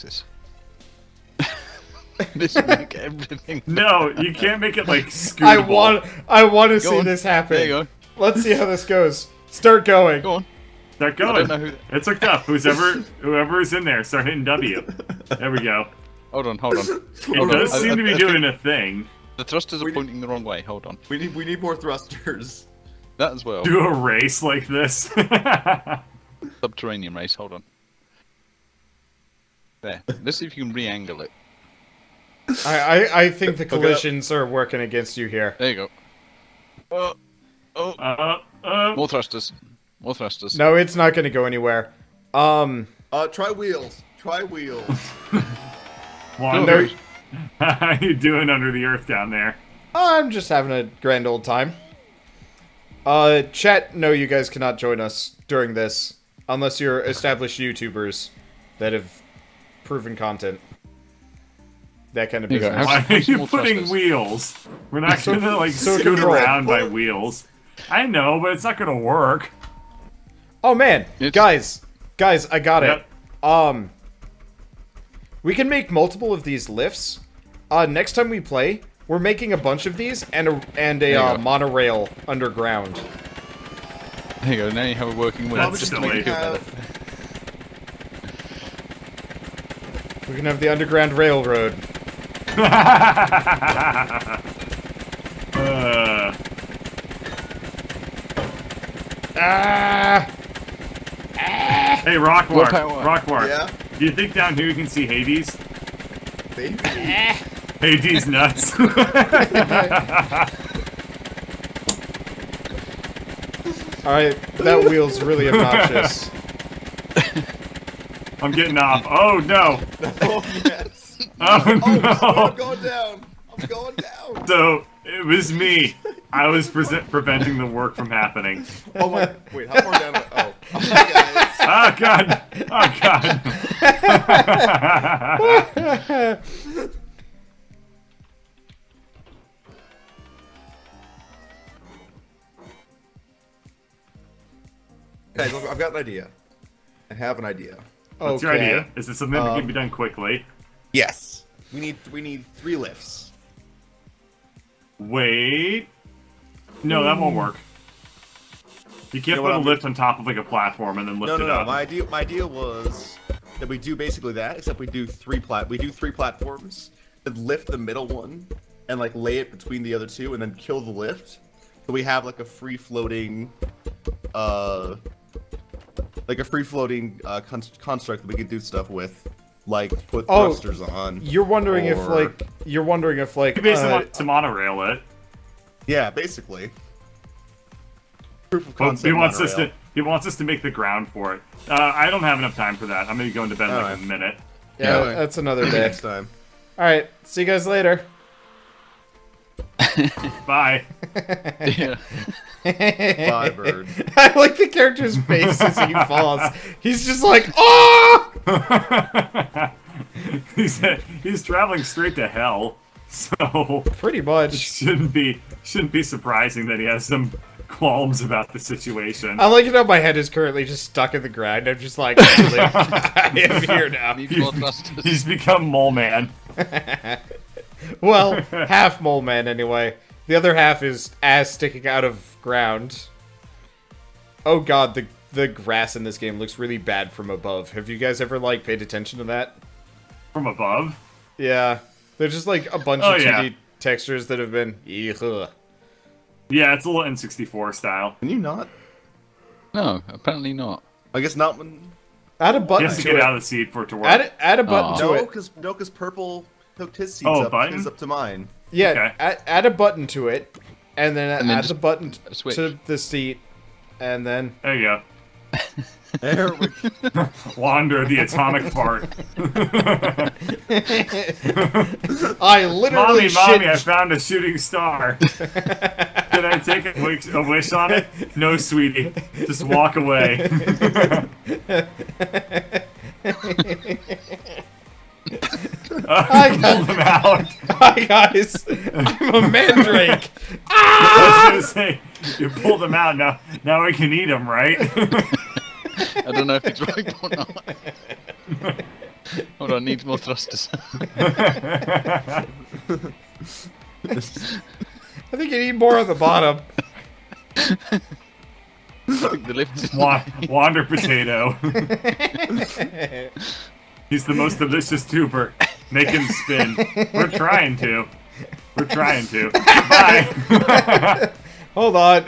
E: This will make everything.
B: No, you can't make it like scootable.
C: I want to see this happen.
E: There you go.
C: Let's see how this goes. Start going.
E: Go on.
B: Start going. It's hooked up. Whoever is in there, start hitting W. There we go.
E: Hold on.
B: It does seem to be doing a thing.
E: The thrusters are pointing the wrong way. Hold on.
D: We need more thrusters.
E: That as well.
B: Do a race like this.
E: Subterranean race. Hold on. There. Let's see if you can re-angle it.
C: I think the collisions are working against you here.
E: There you go. More thrusters.
C: No, it's not going to go anywhere.
D: Try wheels.
B: Wander. How you doing under the earth down there?
C: I'm just having a grand old time. Chat, no, you guys cannot join us during this. Unless you're established YouTubers that have proven content. That kind of business.
B: Why are you putting wheels? We're not gonna like scoot around by wheels. I know, but it's not gonna work.
C: Oh man, guys, I got it. We can make multiple of these lifts. Next time we play, we're making a bunch of these and a monorail underground.
E: There you go. Now you have a working wheel.
B: That's silly.
C: We can have the underground railroad.
B: Hey, Rockmark.
D: Yeah?
B: Do you think down here you can see Hades?
D: Maybe.
B: Hades nuts.
C: Alright, that wheel's really obnoxious.
B: I'm getting off. Oh no!
D: Oh yes!
B: Oh no!
D: I'm going down!
B: So, it was me. I was preventing the work from happening.
D: Oh my... Wait, how far down... Oh. Okay, guys.
B: Oh god! Oh god!
D: Guys, look, I've got an idea. I have an idea.
B: What's your idea? Is it something that can be done quickly?
D: Yes. We need 3 lifts.
B: Wait. No, that won't work. You can't put a lift on top of like a platform and then lift it up.
D: My idea was that we do basically that, except we do three platforms, and lift the middle one, and like lay it between the other two, and then kill the lift. So we have like a free floating, construct that we can do stuff with, like put thrusters on.
C: You're wondering if like
B: you basically want to monorail it.
D: Yeah, basically. Proof of
B: Well,
D: concept.
B: he wants us to make the ground for it. I don't have enough time for that. I'm gonna go into bed in like a minute.
C: Yeah, that's another day.
D: Next time.
C: All right, see you guys later.
B: Bye.
E: Yeah.
D: Bye, bird.
C: I like the character's face as he falls. He's just like, oh!
B: He's traveling straight to hell, so
C: Pretty much.
B: shouldn't be surprising that he has some qualms about the situation.
C: I like it how my head is currently just stuck in the ground. I'm just like, I am here now.
E: Need more thrusters.
B: He's become Mole Man.
C: Well, half mole man anyway. The other half is ass sticking out of ground. Oh god, the grass in this game looks really bad from above. Have you guys ever like paid attention to that?
B: From above?
C: Yeah. There's just like a bunch of 2D textures that have been ugh.
B: Yeah, it's a little N64 style.
D: Can you not?
E: No, apparently not.
D: I guess not when...
C: Add a
B: He
C: button
B: has to
C: to
B: get
C: it.
B: out of the seat for it to work.
C: Add a button to
D: No,
C: it.
D: because Purple hooked his seats
B: button?
D: his up to mine.
C: Yeah,
B: Okay.
C: add a button to it, and then
E: And then
C: add
E: just
C: the button
E: switch.
C: to the seat, and then...
B: There you go.
D: There we go.
B: Wander, the atomic fart.
C: I literally
B: Mommy, I
C: shit...
B: found a shooting star. Can I take a wish on it? No, sweetie. Just walk away. Pull them out.
C: Hi guys, I'm a mandrake.
B: I was gonna say, you pulled them out, now we can eat them, right?
E: I don't know if it's right or not. Hold on, needs more thrusters.
C: I think you need more on the bottom.
E: The lift is
B: Wander Potato. He's the most delicious tuber. Make him spin. We're trying to. Bye.
C: Hold on.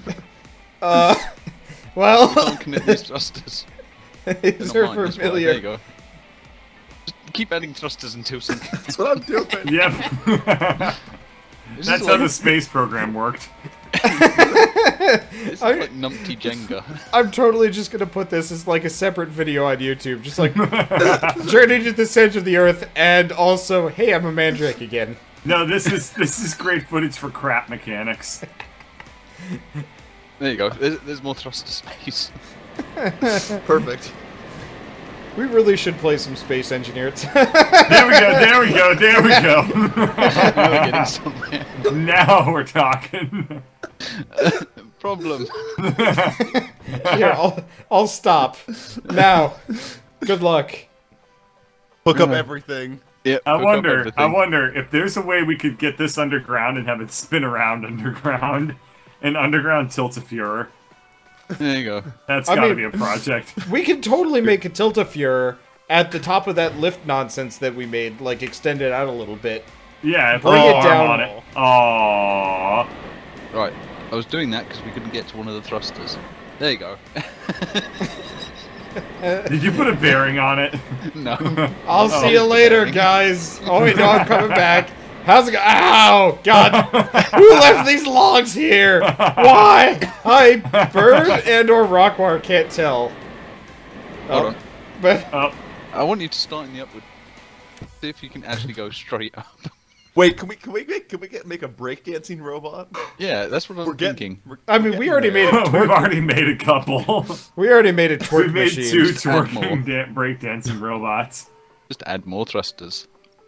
C: Well,
E: Don't at these thrusters.
C: these
E: They're
C: are
E: not mine, that's why. There
C: familiar.
E: you go. Just keep adding thrusters until something.
D: That's what I'm doing.
B: Yep.
E: This
B: That's
E: is
B: how
E: like,
B: the space program worked.
E: this is like numpty Jenga.
C: I'm totally just gonna put this as like a separate video on YouTube, just like journey to the center of the earth, and also, hey, I'm a mandrake again.
B: No, this is great footage for crap mechanics.
E: There you go. There's more thruster space.
D: Perfect.
C: We really should play some Space Engineers.
B: There we go.
E: We're getting somewhere.
B: Now we're talking.
E: Problem.
C: Here, I'll stop. Now, good luck.
D: Hook up everything.
E: Yeah.
B: I wonder if there's a way we could get this underground and have it spin around underground. An underground tilt-a-furor.
E: There you go.
B: That's
C: I
B: gotta
C: mean-
B: be a project.
C: We could totally make a tilt-a-furor at the top of that lift nonsense that we made, like extend it out a little bit.
B: Yeah,
C: Bring
B: put
C: it
B: an
C: down.
B: arm on it. Aww.
E: Right. I was doing that because we couldn't get to one of the thrusters. There you go.
B: Did you put a bearing on it?
E: No.
C: I'll see you later, guys. Oh wait, no, I'm coming back. How's it go? Ow! God! Who left these logs here? Why? I bird and or Rockwire can't tell.
E: Hold on.
C: But
B: Oh,
E: I want you to start in the upward. See if you can actually go straight up.
D: Wait, can we make a breakdancing robot?
E: Yeah, that's what I'm thinking.
C: I mean, we already made a
B: we've
C: twerk.
B: already made a couple.
C: We already made a twerk
B: We've made
C: machine.
B: two
E: Just add
B: twerking breakdancing robots.
E: Just add more thrusters.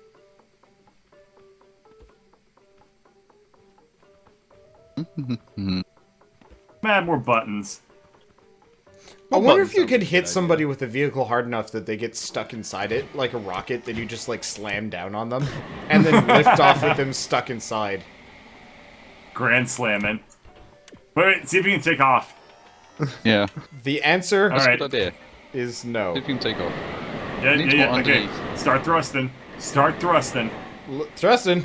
B: Add more buttons.
C: I wonder if
D: buttons
C: you
D: sound
C: could
D: like a
C: hit
D: good
C: somebody with a vehicle hard enough that they get stuck inside it, like a rocket, then you just like slam down on them, and then lift off with them stuck inside.
B: Grand slamming. Wait, see if you can take off.
E: Yeah.
C: The answer
B: All right.
E: Good idea.
C: is no.
E: See if you can take off.
B: Yeah, okay. Start thrusting. Start thrusting.
C: Thrusting.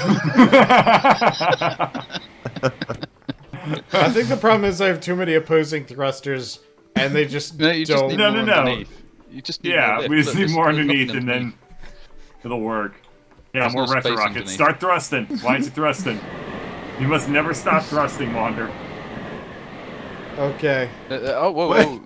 C: I think the problem is I have too many opposing thrusters, and they just don't.
E: Just need more underneath. You just need more lift.
B: We just need more underneath, and then it'll work. Yeah, more retro rockets. Start thrusting. Why aren't you thrusting? You must never stop thrusting, Wander.
C: Okay.
E: Whoa.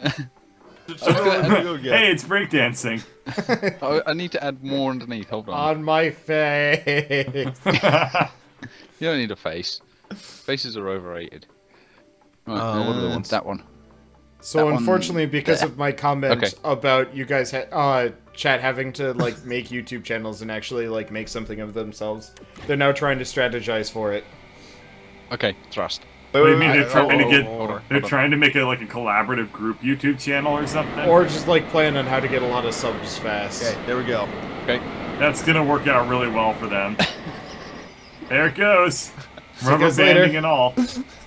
B: Hey, it's breakdancing.
E: I need to add more underneath. Hold on.
C: On my face.
E: You don't need a face. Faces are overrated. Right, what do they want? That one.
C: So that unfortunately, because of my comment about you guys chat having to like make YouTube channels and actually like make something of themselves, they're now trying to strategize for it.
E: Okay, thrust.
B: What do you mean they're trying to get? They're trying to make it like a collaborative group YouTube channel or something?
C: Or just like plan on how to get a lot of subs fast.
D: Okay, there we go.
E: Okay.
B: That's gonna work out really well for them. There it goes. Rubber banding and all.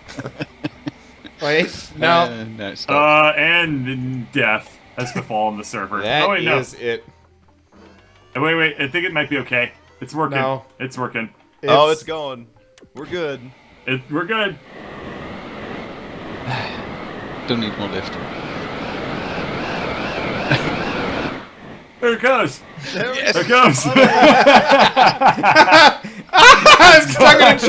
C: Wait, no.
E: No, it's
B: and death has befallen the server.
C: That
B: wait, no.
C: is it.
B: Wait, I think it might be okay. It's working.
C: No.
B: It's working.
D: It's going. We're good.
B: We're good.
E: Don't need more lift.
B: There it goes.
E: Yes.
B: There it goes.
C: I'm stuck in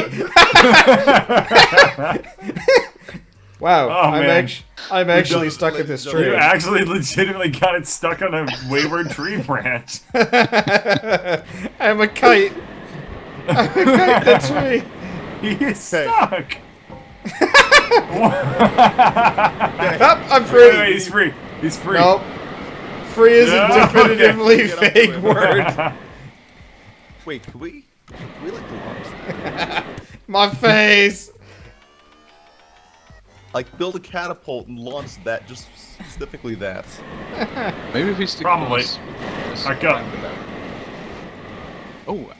C: a tree. Wow, I'm actually stuck in this tree.
B: You actually legitimately got it stuck on a wayward tree branch.
C: I'm a kite. I'm a kite in the tree.
B: He's stuck.
C: I'm free.
B: Wait, he's free. He's free.
C: Nope. Free is a definitively vague word.
D: Wait, can we like launch?
C: My face.
D: Like build a catapult and launch that, just specifically that.
E: Maybe if we stick
B: Probably.
E: This
B: Alright, go.
E: Oh.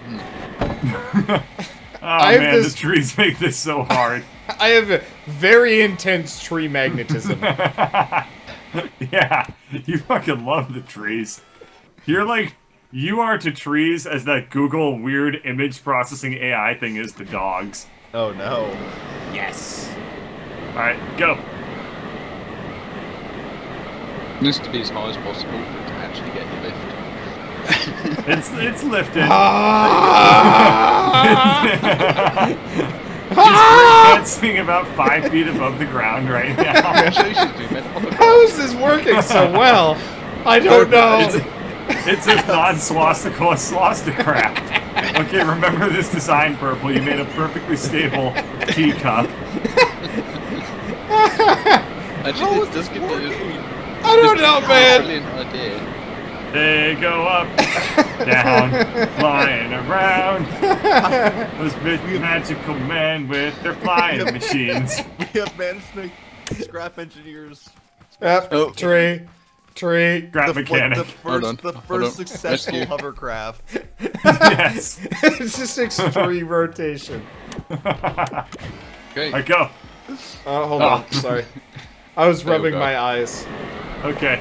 B: Oh man, the trees make this so hard.
C: I have very intense tree magnetism.
B: Yeah, you fucking love the trees. You're like, you are to trees as that Google weird image processing AI thing is to dogs.
D: Oh no.
C: Yes.
B: Alright, go.
E: It needs to be as high as possible to actually get the lift.
B: It's lifted. He's dancing about 5 feet above the ground right now.
C: How is this working so well? I don't know.
B: It's a non-swastical swasticraft. Okay, remember this design, Purple. You made a perfectly stable teacup.
E: Actually, this does get the...
C: I don't know, man.
E: Brilliant idea.
B: They go up, down, flying around. Those big magical men with their flying machines.
D: We have managed to make scrap engineers.
C: Yep, tree.
B: Scrap mechanic.
D: The first successful hovercraft.
B: Yes.
C: It's just extreme rotation.
E: Okay.
B: Alright, go.
C: Hold on, sorry. I was rubbing my eyes.
B: Okay.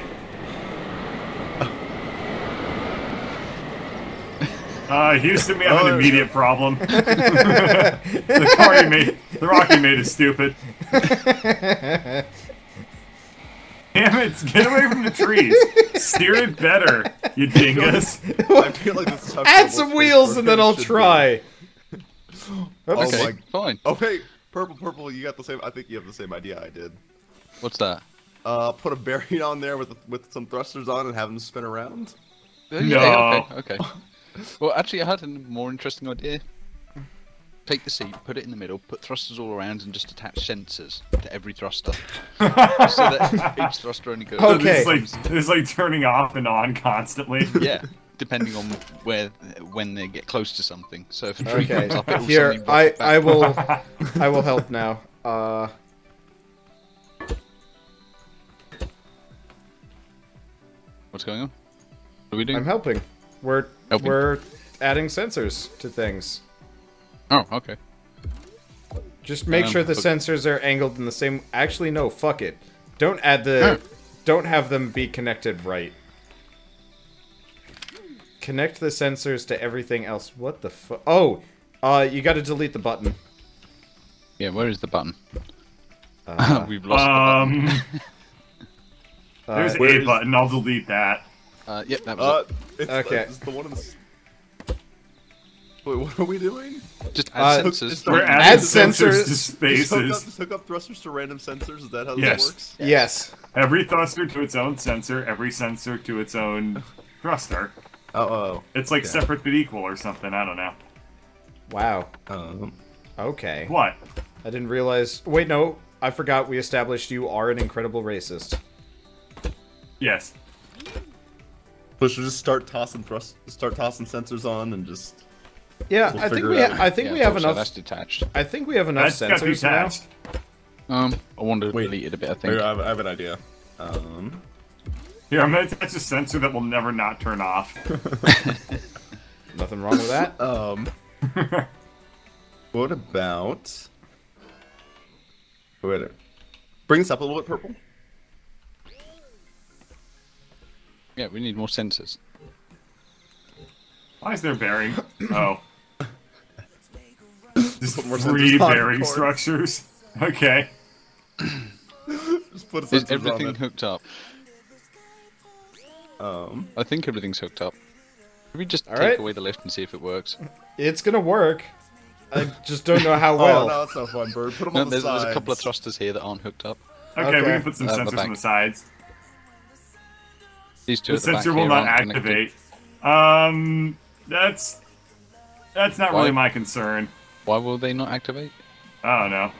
B: Houston, we have an immediate problem. The rock you made is stupid. Damn it, get away from the trees. Steer it better, you dingus.
D: I feel like this is how
C: Add some wheels and then I'll try.
E: Okay, fine.
D: Okay, purple, you got the same. I think you have the same idea I did.
E: What's that?
D: Put a bearing on there with some thrusters on and have them spin around.
B: No.
E: Okay. Well, actually, I had a more interesting idea. Take the seat, put it in the middle, put thrusters all around, and just attach sensors to every thruster. So that each thruster only goes...
C: Okay.
B: It's like turning off and on constantly.
E: Yeah, depending on when they get close to something. So if a tree
C: Okay.
E: comes up, it will
C: Here,
E: suddenly rock it back.
C: I will help now.
E: What's going on? What are we doing?
C: I'm helping. We're adding sensors to things.
E: Oh, okay.
C: Just make sure the sensors are angled in the same... Actually, no, fuck it. Don't add the... Don't have them be connected right. Connect the sensors to everything else. What the fuck? Oh! You gotta delete the button.
E: Yeah, where is the button? We've lost the button.
B: There's a button, I'll delete that.
E: Yep, that was it.
C: Okay.
D: It's the one in the... Wait, what are we doing?
E: Just add sensors.
B: We're adding sensors to spaces.
D: Just hook up thrusters to random sensors, is that how
B: Yes.
D: this works?
C: Yes.
B: Every thruster to its own sensor, every sensor to its own thruster.
D: Oh.
B: It's like separate but equal or something, I don't know.
C: Wow.
D: Um,
C: Okay.
B: What?
C: I didn't realize... Wait, no. I forgot we established you are an incredible racist.
B: Yes.
D: so should we just start tossing sensors on and just...
C: Yeah,
D: We'll
C: I think
D: figure
C: we
D: it out.
C: I think we have enough.
E: That's detached.
C: I think we have enough
B: That's got
C: sensors now.
B: detached.
E: I wanted to
D: Wait.
E: delete it a bit, I think.
D: Here, I have an idea.
B: Here, I'm gonna attach a sensor that will never not turn off.
C: Nothing wrong with that.
D: What about... Wait, bring this up a little bit, Purple.
E: Yeah, we need more sensors.
B: Why is there bearing? Oh. Just
D: Put more
B: 3
D: sensors on,
B: bearing
D: of course.
B: structures. Okay.
D: Just put a
E: Is
D: sensors
E: everything
D: on
E: hooked up?
D: it.
E: I think everything's hooked up. Can we just take
C: Alright.
E: away the lift and see if it works?
C: It's gonna work. I just don't know how
D: Oh,
C: well.
D: no, that's no fun, Bird. Put them
E: No,
D: on the
E: there's
D: sides.
E: a couple of thrusters here that aren't hooked up.
B: Okay, we
C: Okay.
B: can put some
E: my
B: sensors on
E: back.
B: the sides.
E: These two
B: The
E: at the back
B: sensor will
E: here
B: not
E: aren't connected.
B: activate. That's not
E: Why?
B: really my concern.
E: Why will they not activate?
B: I don't know.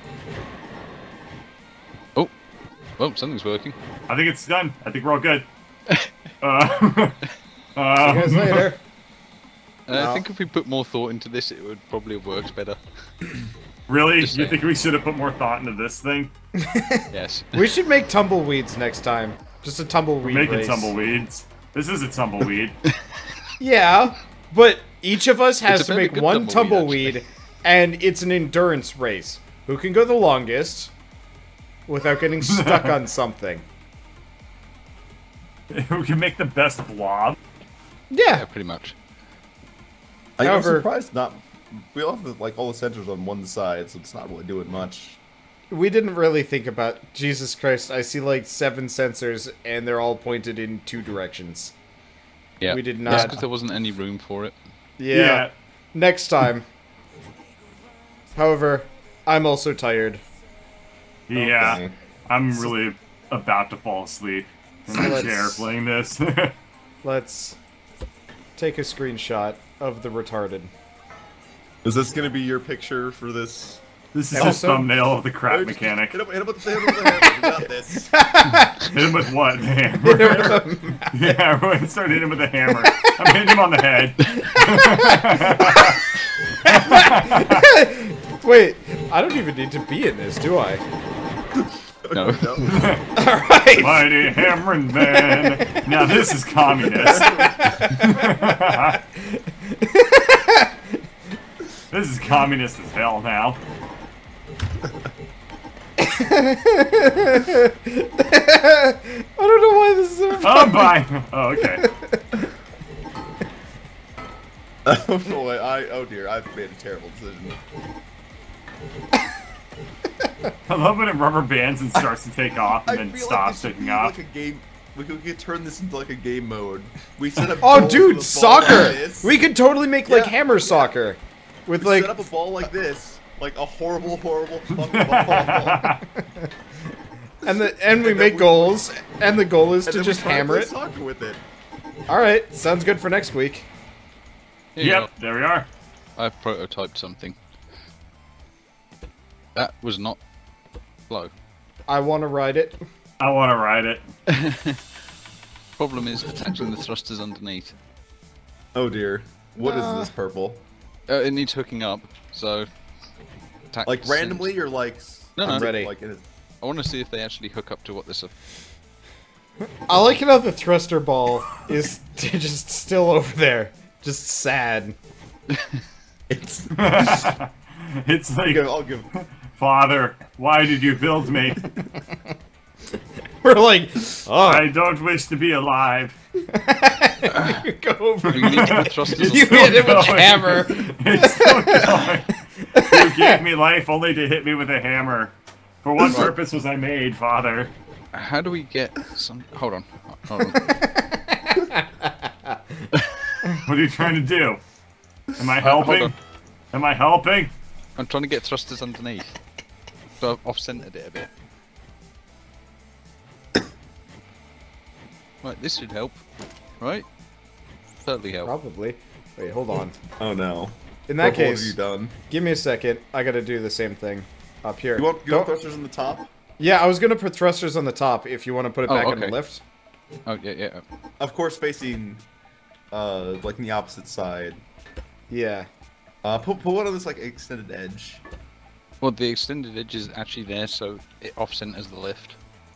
E: Oh, well, something's working.
B: I think it's done. I think we're all good.
C: See you guys later.
E: I think if we put more thought into this, it would probably have worked better.
B: Really?
E: Just
B: You
E: saying.
B: think we should have put more thought into this thing?
E: Yes.
C: We should make tumbleweeds next time. Just a tumbleweed
B: Making
C: race.
B: tumbleweeds. This is a tumbleweed.
C: Yeah, but each of us has
E: It's a
C: to
E: very
C: make
E: good
C: one
E: tumbleweed,
C: tumbleweed, and it's an endurance race. Who can go the longest without getting stuck on something?
B: We can make the best blob.
E: Yeah,
C: Yeah.
E: pretty much.
D: I'm
C: However-
D: surprised not... We all have, like, all the sensors on one side, so it's not really doing much.
C: We didn't really think about... Jesus Christ, I see like 7 sensors, and they're all pointed in 2 directions.
E: Yeah.
C: We did
E: That's
C: not...
E: because there wasn't any room for it.
C: Yeah. Next time. However, I'm also tired.
B: Yeah.
D: Okay.
B: I'm really about to fall asleep in my
C: let's-
B: chair playing this.
C: Let's take a screenshot of the retarded.
D: Is this gonna be your picture for this?
B: This is
C: Also-
B: his thumbnail of the crap
D: Hit
B: mechanic.
D: him with the hammer. We got this.
B: Hit him with what? The hammer? Yeah, everyone start hitting him with a hammer. I'm hitting him on the head.
C: Wait, I don't even need to be in this, do I?
E: No.
C: Alright!
B: Mighty hammering man. Now this is communist. This is communist as hell now.
C: I don't know why this is so
B: Oh, bye. Oh, okay.
D: Oh boy, oh dear, I've made a terrible decision.
B: I love when it rubber bands and starts to take off and
D: I
B: then
D: feel
B: stops
D: like this should
B: taking
D: be
B: off.
D: like a game. We could turn this into like a game mode. We set up.
C: Oh,
D: balls
C: dude,
D: with a ball like
C: soccer!
D: this.
C: We could totally make, like,
D: Yeah,
C: hammer soccer. With,
D: We
C: like...
D: set up a ball like this, like a horrible, horrible fucking ball.
C: And we make goals, and the goal is
D: And
C: to
D: then we
C: just
D: try to
C: hammer
D: play
C: it.
D: soccer with it.
C: Alright, sounds good for next week.
E: Here you
B: Yep,
E: go.
B: there we are.
E: I've prototyped something. That was not flow.
C: I want to ride it.
B: I want to ride it.
E: Problem is attaching the thrusters underneath.
D: Oh dear, what is this purple?
E: It needs hooking up, so... attach
D: Like
E: the
D: randomly or like?
E: No, no.
C: I'm ready.
D: Like it is.
E: I want to see if they actually hook up to what this...
C: I like it how the thruster ball is just still over there. Just sad.
D: It's.
B: It's like,
D: I'll give.
B: Father, why did you build me?
C: We're like, oh,
B: I don't wish to be alive.
C: You go over.
E: We need to put thrusters
C: You
E: on.
C: hit it with a hammer.
B: It's still going. You gave me life only to hit me with a hammer. For what purpose was I made, Father?
E: How do we get some... Hold on.
B: What are you trying to do? Am I
E: Hold
B: helping?
E: on.
B: Am I helping?
E: I'm trying to get thrusters underneath. So I've off-centered it a bit. Right, this should help. Right? Totally help.
C: Probably. Wait, hold on.
D: Oh no.
C: In that
D: What have
C: case,
D: you done?
C: give me a second. I gotta do the same thing up here.
D: You want thrusters on the top?
C: Yeah, I was gonna put thrusters on the top if you want to put it back on the
E: okay.
C: lift.
E: Oh, yeah.
D: Of course, facing, like the opposite side.
C: Yeah.
D: Put one on this like extended edge.
E: Well, the extended edge is actually there, so it off-centers the lift.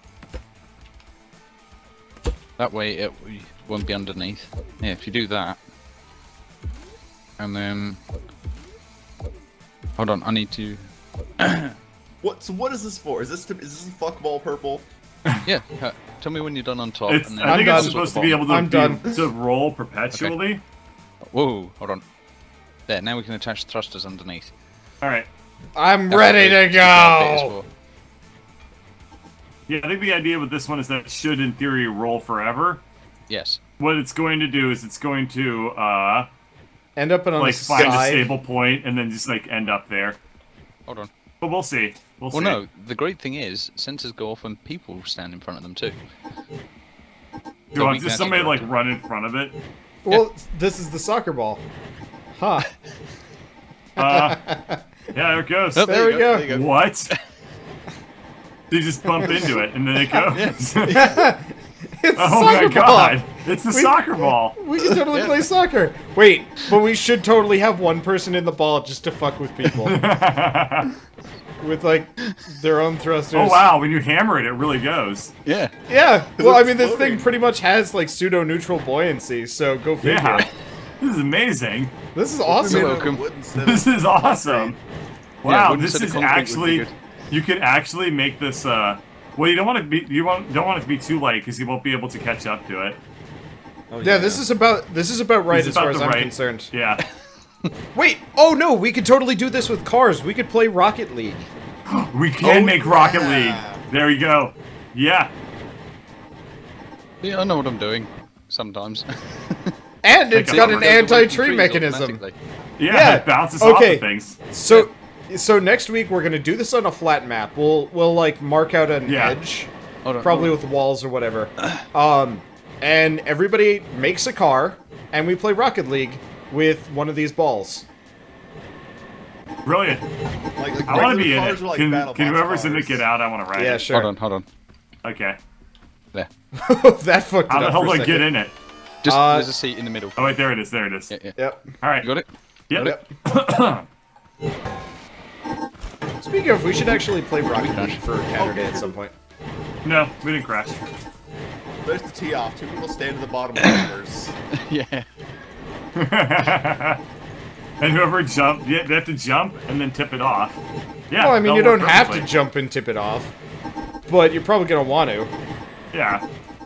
E: That way it won't be underneath. Yeah, if you do that. And then... Hold on, I need to...
D: What? So what is this for? Is this a fuckball purple?
E: Yeah, tell me when you're done on top.
B: It's,
E: And then
B: I think
C: done.
B: it's supposed to be able
C: I'm done.
B: to roll perpetually.
E: Okay. Whoa, hold on. There, now we can attach thrusters underneath.
B: Alright.
C: I'm
E: That's
C: ready
E: what
C: to
E: the grab bit is
C: go!
E: for.
B: Yeah, I think the idea with this one is that it should, in theory, roll forever.
E: Yes.
B: What it's going to do is it's going to,
C: End up on
B: like,
C: the
B: find a
C: side.
B: stable point and then just, like, end up there.
E: Hold on.
B: But we'll see. We'll see.
E: Well, no, the great thing is, sensors go off when people stand in front of them too.
B: Do you want just somebody, like, run in front of it?
C: Well, this is the soccer ball. Huh.
B: Yeah, there it goes.
E: Oh,
C: There we go.
E: There you go.
B: What? You just bump into it and then it goes.
C: It's a
B: Oh my
C: soccer
B: god!
C: ball.
B: It's the soccer ball!
C: We can totally play soccer. Wait, but we should totally have one person in the ball just to fuck with people. With, like, their own thrusters.
B: Oh wow, when you hammer it, it really goes.
E: Yeah.
C: Yeah, well, I mean, this
D: floating.
C: thing pretty much has, like, pseudo-neutral buoyancy, so go figure.
B: Yeah. This is amazing.
C: This is awesome.
E: You're welcome.
B: This is awesome. Wow,
E: wooden
B: this
E: set of
B: is
E: concrete would be
B: actually...
E: good.
B: You could actually make this, well, you don't want it to be, don't want it to be too light, because you won't be able to catch up to it.
D: Oh,
C: Yeah, this is about right
B: It's
C: as
B: about
C: far as
B: the
C: I'm
B: right-
C: concerned.
B: Yeah.
C: Wait, oh no, we could totally do this with cars. We could play Rocket League.
B: We can
D: Oh,
B: make Rocket
D: yeah.
B: League. There you go. Yeah.
E: Yeah, I know what I'm doing. Sometimes.
C: And it's
B: Like
C: got
B: a-
C: an
B: It goes away
E: from
C: anti-tree
E: trees
C: mechanism.
E: automatically.
B: Yeah,
C: Yeah,
B: it bounces
C: okay.
B: off of things.
C: So next week we're gonna do this on a flat map. We'll like mark out an
B: Yeah.
C: edge,
E: Hold on,
C: probably
E: hold
C: with walls or whatever. And everybody makes a car, and we play Rocket League with one of these balls.
B: Brilliant.
D: Like
B: I want to be in
D: cars
B: it.
D: are like
B: Can
D: BattleBots
B: whoever's in it
D: cars.
B: get out? I want to ride
C: Yeah,
B: it.
C: sure.
E: Hold on.
B: Okay.
E: There.
C: That fucked it
B: How the
C: up
B: hell
C: for
B: do
C: a
B: I
C: second.
B: get in it?
E: Just
C: Uh,
E: there's a seat in the middle.
B: Oh wait, there it is. There it is.
E: Yeah.
C: Yep.
B: All right.
E: You got it?
B: Yep.
C: Speaking of, we should actually play Rocket League for Saturday at some point.
B: No, we didn't crash.
D: There's the tee off. Two people stand at the bottom of the numbers.
E: Yeah.
B: And whoever jumped, yeah, they have to jump and then tip it off. Yeah.
C: Well, I mean, you
B: that'll
C: don't
B: work
C: have to
B: perfectly.
C: jump and tip it off, but you're probably gonna want to.
B: Yeah.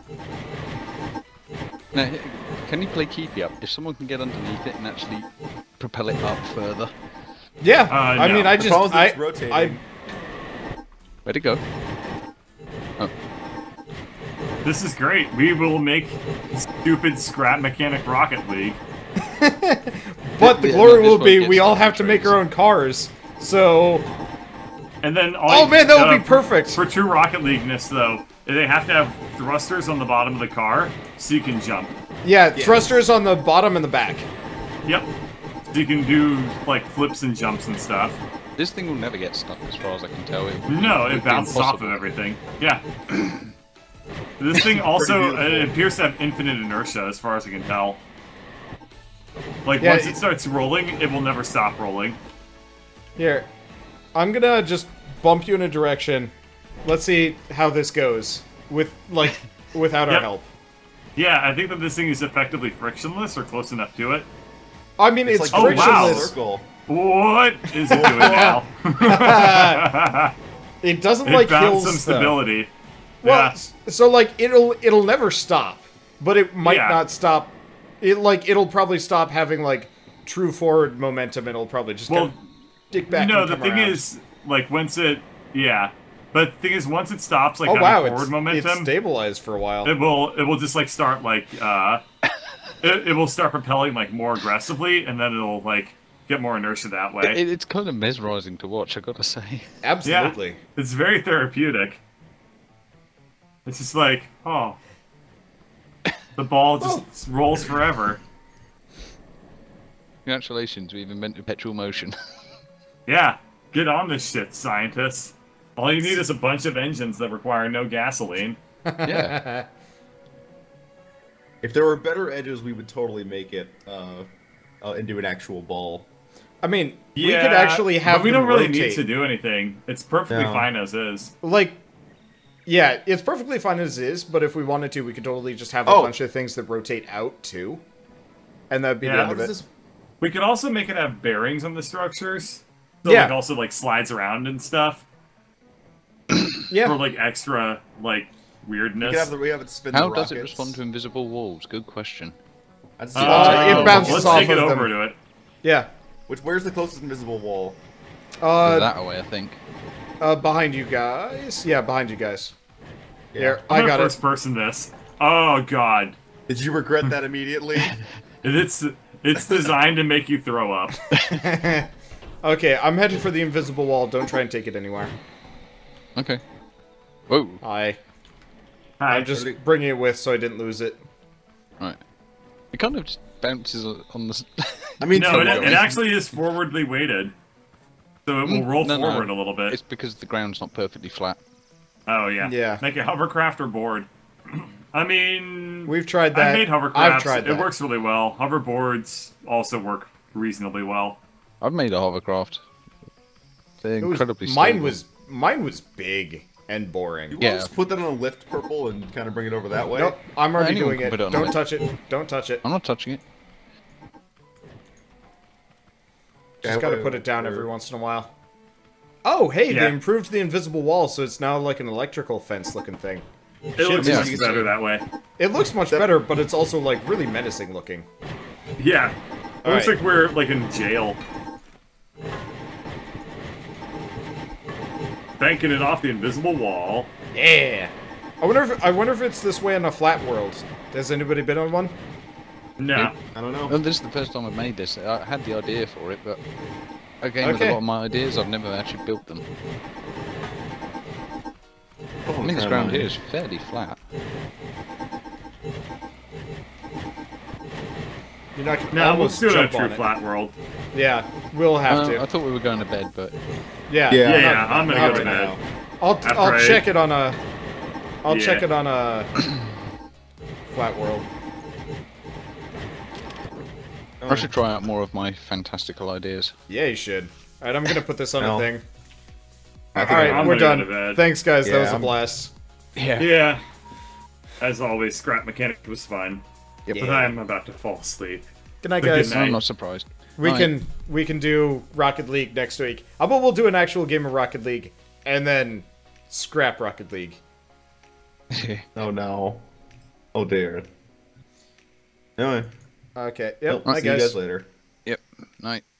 E: Now, can you play keepy up? If someone can get underneath it and actually propel it up further.
C: Yeah, I
B: no.
C: mean, I
D: The
C: just,
D: problem is it's rotating.
E: Where'd it go? Oh.
B: This is great. We will make stupid scrap mechanic Rocket League.
C: But the
E: Yeah,
C: glory
E: no, this
C: will
E: one
C: be
E: gets
C: we all
E: stuck
C: have
E: in
C: to make
E: trees.
C: our own cars. So,
B: And then all
C: oh man, that would be perfect.
B: For true Rocket League-ness, though, they have to have thrusters on the bottom of the car so you can jump.
C: Yeah, thrusters on the bottom and the back.
B: Yep. So you can do, like, flips and jumps and stuff.
E: This thing will never get stuck, as far as I can tell.
B: No,
E: would
B: it
E: be
B: bounces off
E: impossible.
B: of everything. Yeah. This thing also it appears to have infinite inertia, as far as I can tell. Like,
C: Yeah,
B: once it starts rolling, it will never stop rolling.
C: Here, I'm gonna just bump you in a direction. Let's see how this goes with without our
B: Yep.
C: help.
B: Yeah, I think that this thing is effectively frictionless, or close enough to it.
C: I mean, it's,
D: like
B: oh, wow.
C: frictionless.
D: circle.
B: What is it doing now?
C: It doesn't
B: It
C: like
B: found
C: hills
B: some
C: though.
B: stability.
C: Well,
B: Yeah.
C: so like it'll never stop. but it might not stop. It'll probably stop having like true forward momentum. It'll probably just kind of dig back.
B: No, the thing is, like once it, but the thing is, once it stops like having forward momentum,
C: it's stabilized for a while.
B: It will just like start like it will start propelling like more aggressively, and then it'll like get more inertia that way.
E: It's kind of mesmerizing to watch, I gotta say.
C: Absolutely.
B: Yeah, it's very therapeutic. It's just like, oh, the ball just rolls forever.
E: Congratulations, we've invented perpetual motion.
B: Yeah, get on this shit, scientists. All you need is a bunch of engines that require no gasoline.
E: Yeah.
D: If there were better edges, we would totally make it into an actual ball.
C: I mean, we could actually have.
B: But we don't really
C: rotate.
B: need to do anything. It's perfectly fine as is.
C: Like, yeah, it's perfectly fine as is. But if we wanted to, we could totally just have a bunch of things that rotate out too, and that'd be the end of it.
B: We could also make it have bearings on the structures. So like also like slides around and stuff.
C: Yeah.
B: For like extra like weirdness.
D: We have it spin
E: How
D: the
E: does it
D: rockets.
E: respond to invisible walls? Good question.
C: It bounces off
B: Let's take it
C: of
B: over
C: them.
B: to it.
C: Yeah.
D: Where's the closest invisible wall?
E: That away, I think.
C: Behind you guys. Yeah, behind you guys.
D: Yeah.
C: Here,
B: I'm
C: I got
B: first person this. Oh god.
D: Did you regret that immediately?
B: It's designed to make you throw up.
C: Okay, I'm heading for the invisible wall. Don't try and take it anywhere.
E: Okay. Whoa.
C: Hi.
B: Hi.
C: I'm just bringing it with so I didn't lose it.
E: Right. It kind of just bounces on the...
D: I mean,
B: No, it actually is forwardly weighted. So it will roll forward a little bit.
E: It's because the ground's not perfectly flat.
B: Oh, yeah.
C: Yeah.
B: Make it hovercraft or board. I mean...
C: We've tried that.
B: I made hovercrafts.
C: I've tried that.
B: It works really well. Hoverboards also work reasonably well.
E: I've made a hovercraft. They're incredibly
C: mine
E: stable.
C: mine was big and boring.
D: You want to just put that on a lift purple and kind of bring it over that way?
C: Nope, I'm already
E: Anyone
C: doing
E: can
C: it.
E: put it on
C: Don't
E: it.
C: touch it. Don't touch it.
E: I'm not touching it.
C: Just gotta put it down every once in a while. Oh, hey, they improved the invisible wall, so it's now like an electrical fence-looking thing.
B: It looks much better that way.
C: It looks much better, but it's also like really menacing looking.
B: Yeah. It looks like we're like in jail. Banking it off the invisible wall.
C: Yeah. I wonder if it's this way in a flat world. Has anybody been on one?
B: No.
D: I don't know.
E: Well, this is the first time I've made this. I had the idea for it, but again, with a lot of my ideas, I've never actually built them. I mean, this ground here is fairly flat.
C: You're not gonna
B: No, we'll do it in a
C: jump
B: true
C: on it.
B: flat world.
C: Yeah, we'll have to.
E: I thought we were going to bed, but
C: Yeah.
B: Yeah, I'm gonna go to bed.
C: I'll check it on a. I'll
B: Yeah.
C: check it on a flat world.
E: I should try out more of my fantastical ideas.
C: Yeah, you should. All right, I'm gonna put this on a thing.
D: I
C: All
D: think
C: right,
B: I'm
C: we're
B: gonna go
C: done.
B: to bed.
C: Thanks, guys. That
D: Yeah,
C: was a
D: I'm-
C: blast.
B: Yeah. As always, scrap mechanic was fun.
C: Yep.
B: But I'm about to fall asleep.
C: Good night,
B: But good
C: guys.
B: night.
E: I'm not surprised.
C: We
E: Night.
C: can do Rocket League next week. How about we'll do an actual game of Rocket League and then scrap Rocket League.
D: Oh no. Oh dear. Anyway.
C: Okay. Yep.
D: I'll
C: Bye,
D: see you
C: guys.
D: guys later.
E: Yep. Night.